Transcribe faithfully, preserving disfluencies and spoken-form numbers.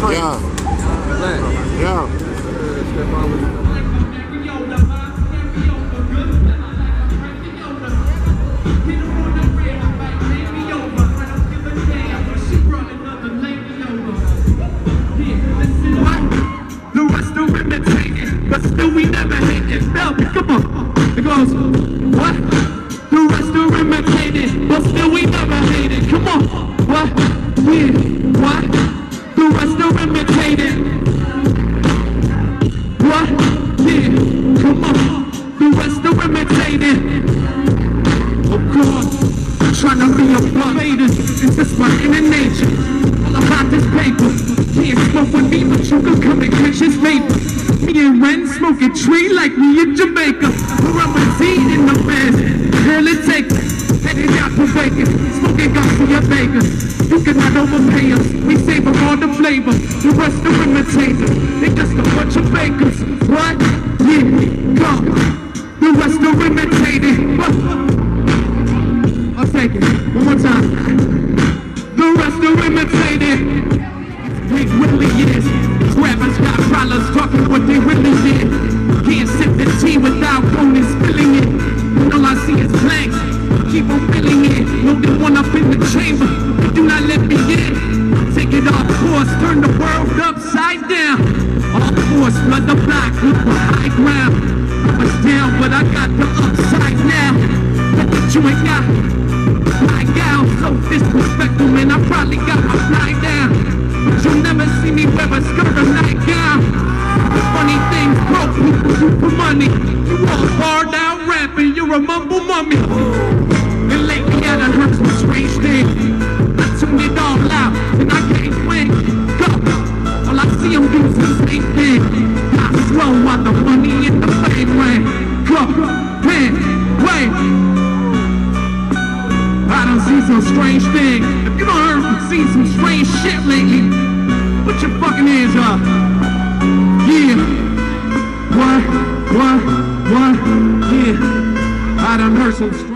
Yeah. Yeah. The rest are imitating, but still we never hate it. Now, come on. It goes, what? The rest are imitating, but still we never hate it. Come on. What? Yeah. What? The rest are imitating. What? Yeah. Come on. The rest are imitating. Of course. Trying to be a innovator. It's just my inner nature. All about this paper. Can't smoke with me, but you can come and catch his vapor. Me and Ren smoke a tree like me in Jamaica. Where I'm a Z in the bed. Girl, it take headed out to Vegas. Smoking Garcia Vegas. You cannot overpay us. We save them all the flavor. The rest are imitators. They just a bunch of bakers. What? Yeah, go. The rest are imitating. What? I'll take it. One more time. The rest are imitating. Big Willie is. Grabbers got problems talking what they really did. Can't sip the tea without going spilling it. And all I see is blanks. Keep on filling it. Loaded one up in the chamber. Do not let me in. Take it off course. Turn the world upside down. Off course. Flood the block. Look for high ground. I was down, but I got the upside now. Look what you ain't got. Fly down. So disrespectful, man. I probably got my fly down. But you'll never see me wear a skirt or nightgown. Funny things, broke people do for money. You all hard out rapping, you're a mumble mummy. And lately I done heard some strange things. I tuned it all out, and I can't win. Go! All I see them do is the same thing. I slow while the money and the fame ring. Go! Man, wait! I done see some strange things. If you done heard seen some strange shit lately, put your fucking hands up. Yeah. What? What? What? Yeah. I done heard some strange